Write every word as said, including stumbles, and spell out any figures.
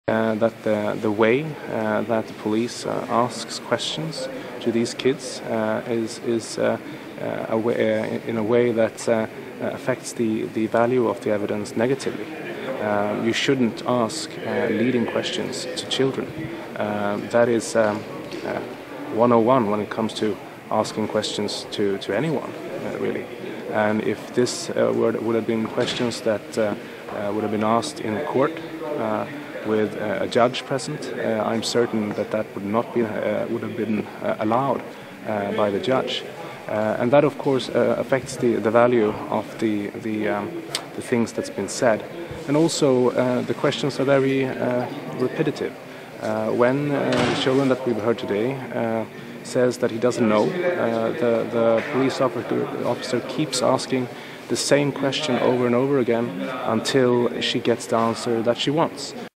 Uh, that the, the way uh, that the police uh, asks questions to these kids uh, is, is uh, uh, a way, uh, in a way that uh, affects the, the value of the evidence negatively. Uh, you shouldn't ask uh, leading questions to children. Uh, that is um, uh, one oh one when it comes to asking questions to, to anyone, uh, really. And if this uh, were, would have been questions that uh, uh, would have been asked in court, uh, with a judge present, uh, I'm certain that that would not be uh, would have been uh, allowed uh, by the judge, uh, and that of course uh, affects the the value of the the um, the things that's been said, and also uh, the questions are very uh, repetitive. Uh, when uh, the children that we've heard today uh, says that he doesn't know, uh, the the police officer officer keeps asking the same question over and over again until she gets the answer that she wants.